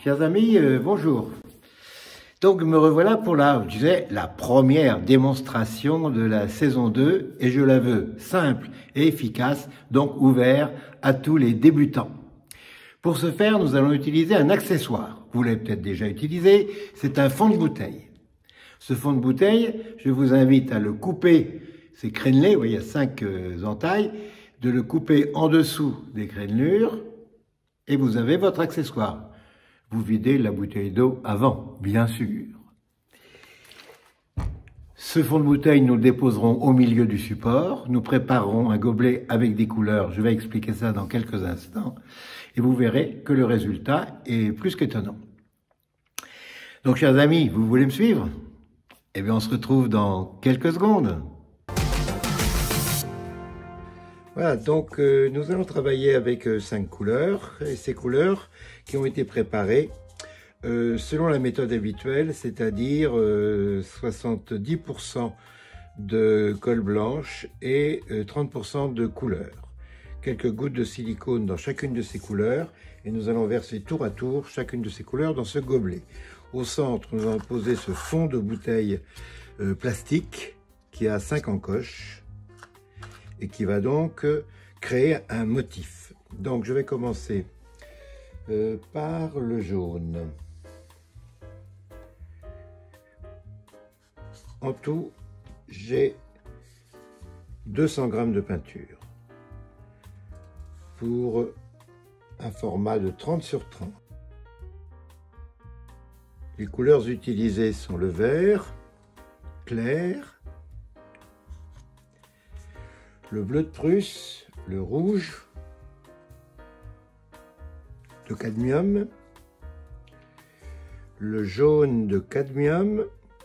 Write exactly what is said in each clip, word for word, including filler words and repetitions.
Chers amis, euh, bonjour. Donc me revoilà pour la, je disais, la première démonstration de la saison deux, et je la veux simple et efficace, donc ouvert à tous les débutants. Pour ce faire, nous allons utiliser un accessoire. Vous l'avez peut-être déjà utilisé, c'est un fond de bouteille. Ce fond de bouteille, je vous invite à le couper, c'est crénelé, vous voyez, il y a cinq euh, entailles, de le couper en dessous des crénelures, et vous avez votre accessoire. Vous videz la bouteille d'eau avant, bien sûr. Ce fond de bouteille, nous le déposerons au milieu du support. Nous préparerons un gobelet avec des couleurs. Je vais expliquer ça dans quelques instants. Et vous verrez que le résultat est plus qu'étonnant. Donc, chers amis, vous voulez me suivre? Eh bien, on se retrouve dans quelques secondes. Voilà, donc euh, nous allons travailler avec euh, cinq couleurs, et ces couleurs qui ont été préparées euh, selon la méthode habituelle, c'est-à-dire euh, soixante-dix pour cent de colle blanche et euh, trente pour cent de couleur. Quelques gouttes de silicone dans chacune de ces couleurs, et nous allons verser tour à tour chacune de ces couleurs dans ce gobelet. Au centre, nous allons poser ce fond de bouteille euh, plastique qui a cinq encoches, et qui va donc créer un motif. Donc je vais commencer euh, par le jaune. En tout, j'ai deux cents grammes de peinture pour un format de trente sur trente. Les couleurs utilisées sont le vert clair, le bleu de Prusse, le rouge, de cadmium, le jaune de cadmium,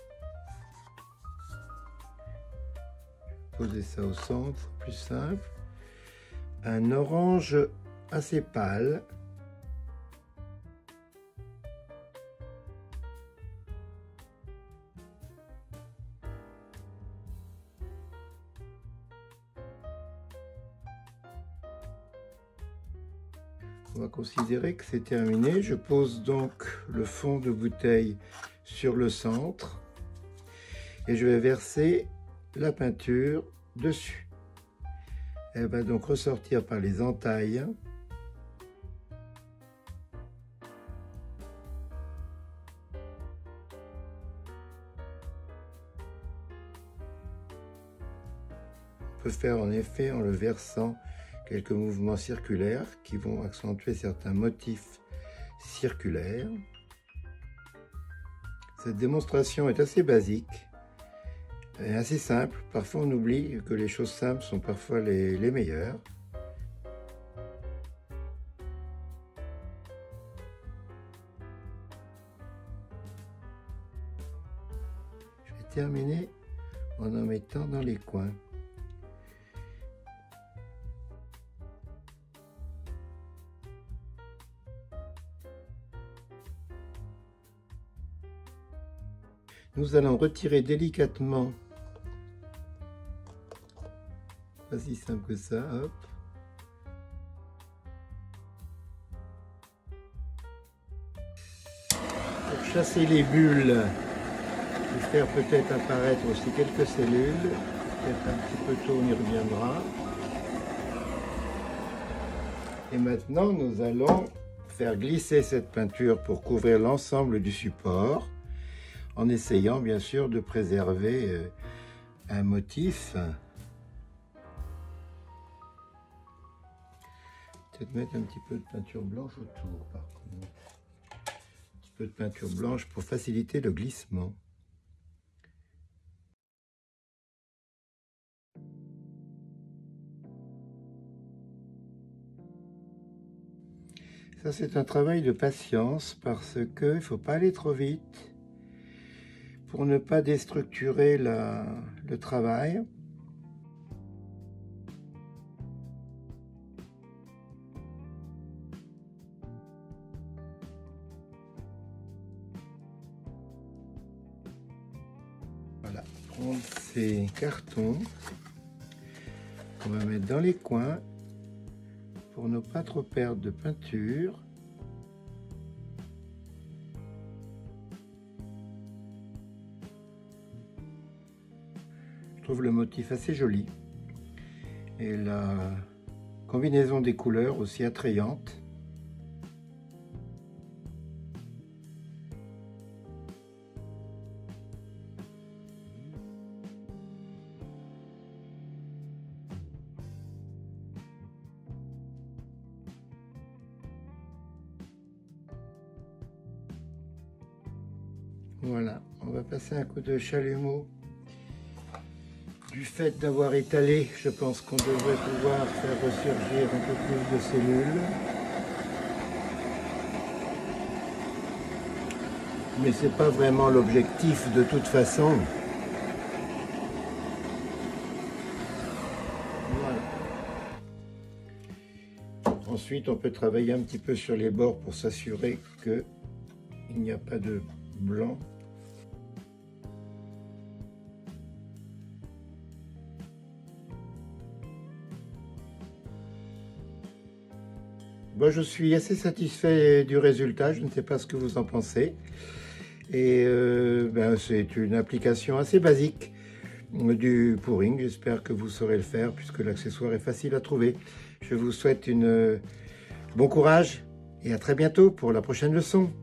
poser ça au centre, plus simple, un orange assez pâle, on va considérer que c'est terminé. Je pose donc le fond de bouteille sur le centre et je vais verser la peinture dessus. Elle va donc ressortir par les entailles. On peut faire en effet en le versant quelques mouvements circulaires qui vont accentuer certains motifs circulaires. Cette démonstration est assez basique et assez simple. Parfois on oublie que les choses simples sont parfois les, les meilleures. Je vais terminer en en mettant dans les coins. Nous allons retirer délicatement, pas si simple que ça, hop. Pour chasser les bulles, et faire peut-être apparaître aussi quelques cellules, peut-être un petit peu tôt, on y reviendra. Et maintenant, nous allons faire glisser cette peinture pour couvrir l'ensemble du support, en essayant bien sûr de préserver euh, un motif. Peut-être mettre un petit peu de peinture blanche autour par contre. Un petit peu de peinture blanche pour faciliter le glissement. Ça c'est un travail de patience parce qu'il ne faut pas aller trop vite pour ne pas déstructurer la, le travail. Voilà, prendre ces cartons qu'on va mettre dans les coins pour ne pas trop perdre de peinture. Je trouve le motif assez joli et la combinaison des couleurs aussi attrayante. Voilà, on va passer un coup de chalumeau. Du fait d'avoir étalé, je pense qu'on devrait pouvoir faire ressurgir un peu plus de cellules. Mais ce n'est pas vraiment l'objectif de toute façon. Voilà. Ensuite, on peut travailler un petit peu sur les bords pour s'assurer qu'il n'y a pas de blanc. Moi, je suis assez satisfait du résultat, je ne sais pas ce que vous en pensez. Et euh, ben, c'est une application assez basique du pouring. J'espère que vous saurez le faire puisque l'accessoire est facile à trouver. Je vous souhaite une, bon courage et à très bientôt pour la prochaine leçon.